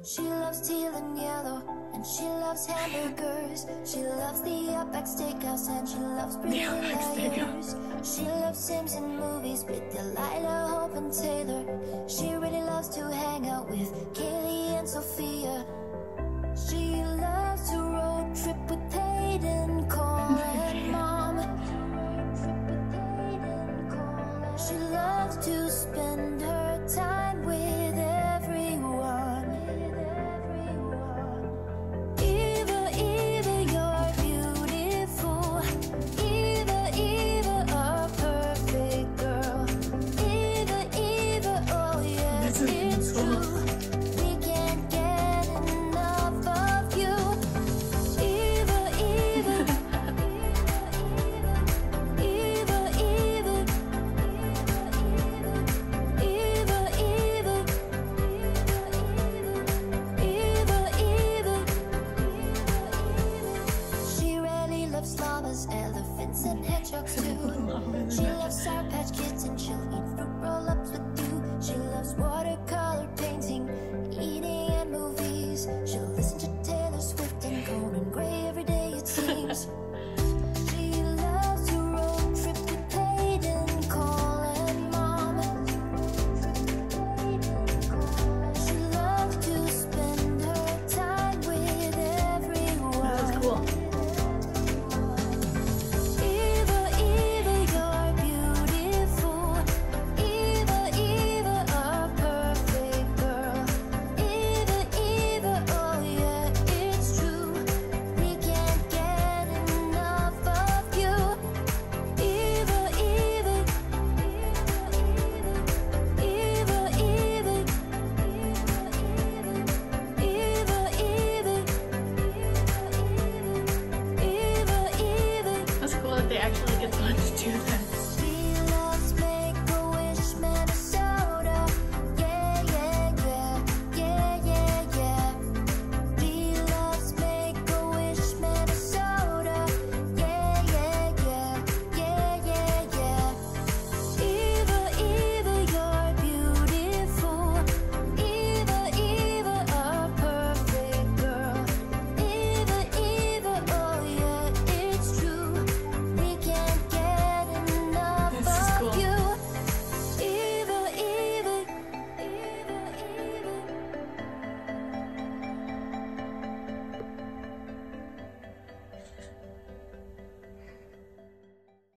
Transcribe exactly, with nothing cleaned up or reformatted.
She loves teal and yellow, and she loves hamburgers. She loves the Outback Steakhouse, and she loves Pretty Liars. She loves Simpson movies with Delilah, Hope, and Taylor. She really loves to hang out with Kaylee and Sophia. She loves to road trip with Peyton, Cole, and Mom. She loves to spend her time with everyone. Eva, Eva, you're beautiful. Eva, Eva, a perfect girl. Eva, Eva, oh yes, it's true. We can't get enough of you. Eva, Eva, Eva, Eva, Eva, Eva, Eva, Eva, Eva. She really loves llamas, elephants, and hedgehogs too. She